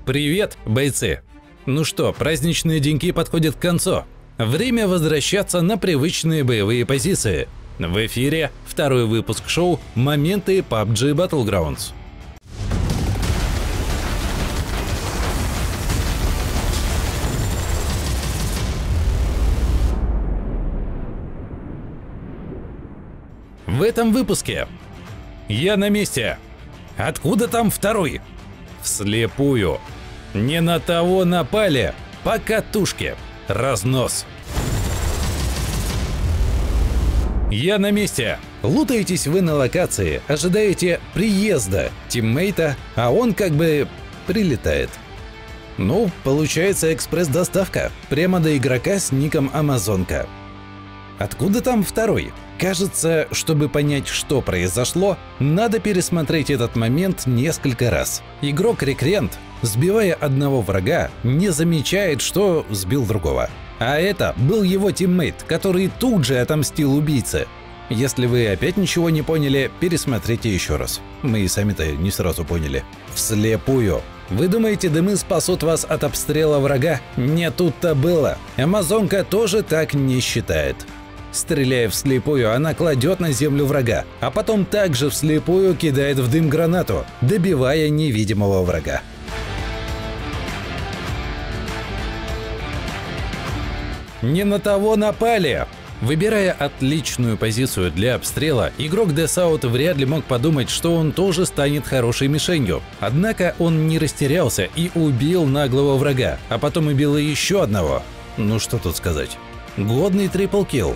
Привет, бойцы! Ну что, праздничные деньки подходят к концу. Время возвращаться на привычные боевые позиции. В эфире второй выпуск шоу «Моменты PUBG Battlegrounds». В этом выпуске я на месте. Откуда там второй? Вслепую. Не на того напали. По катушке. Разнос. Я на месте. Лутаетесь вы на локации, ожидаете приезда тиммейта, а он как бы прилетает. Ну, получается экспресс-доставка. Прямо до игрока с ником Амазонка. Откуда там второй? Кажется, чтобы понять, что произошло, надо пересмотреть этот момент несколько раз. Игрок-рекрент, сбивая одного врага, не замечает, что сбил другого. А это был его тиммейт, который тут же отомстил убийце. Если вы опять ничего не поняли, пересмотрите еще раз. Мы и сами-то не сразу поняли. Вслепую. Вы думаете, дымы спасут вас от обстрела врага? Не тут-то было. Амазонка тоже так не считает. Стреляя вслепую, она кладет на землю врага, а потом также вслепую кидает в дым гранату, добивая невидимого врага. Не на того напали! Выбирая отличную позицию для обстрела, игрок Desaut вряд ли мог подумать, что он тоже станет хорошей мишенью. Однако он не растерялся и убил наглого врага, а потом убил и еще одного. Ну что тут сказать. Годный трипл-килл.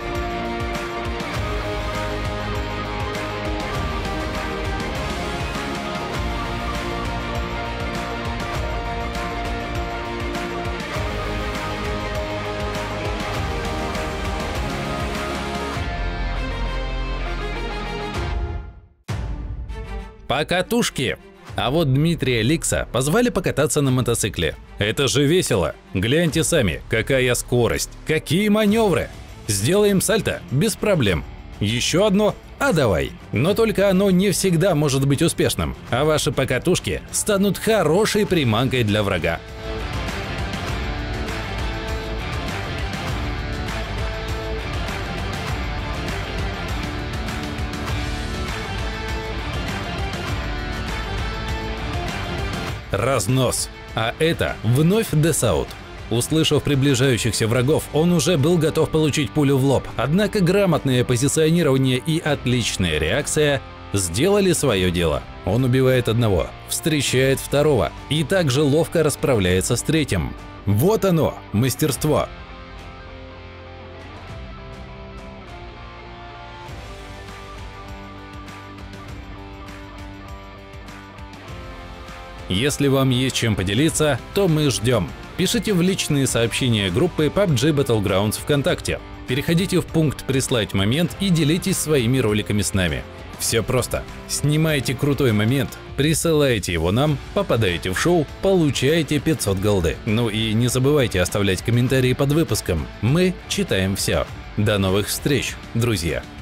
По катушке. А вот Дмитрия Ликса позвали покататься на мотоцикле. Это же весело. Гляньте сами, какая скорость, какие маневры. Сделаем сальто без проблем. Еще одно, а давай. Но только оно не всегда может быть успешным, а ваши покатушки станут хорошей приманкой для врага. Разнос. А это вновь Desaut. Услышав приближающихся врагов, он уже был готов получить пулю в лоб. Однако грамотное позиционирование и отличная реакция сделали свое дело. Он убивает одного, встречает второго и также ловко расправляется с третьим. Вот оно, мастерство. Если вам есть чем поделиться, то мы ждем. Пишите в личные сообщения группы PUBG Battlegrounds ВКонтакте. Переходите в пункт «Прислать момент» и делитесь своими роликами с нами. Все просто. Снимайте крутой момент, присылайте его нам, попадаете в шоу, получаете 500 голды. Ну и не забывайте оставлять комментарии под выпуском. Мы читаем все. До новых встреч, друзья!